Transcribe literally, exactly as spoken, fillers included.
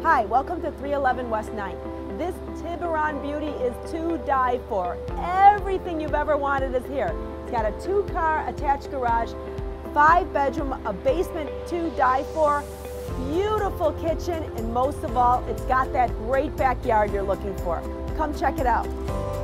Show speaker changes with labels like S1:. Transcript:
S1: Hi, welcome to three eleven West ninth. This Tiburon beauty is to die for. Everything you've ever wanted is here. It's got a two-car attached garage, five bedroom, a basement to die for, beautiful kitchen, and most of all, it's got that great backyard you're looking for. Come check it out.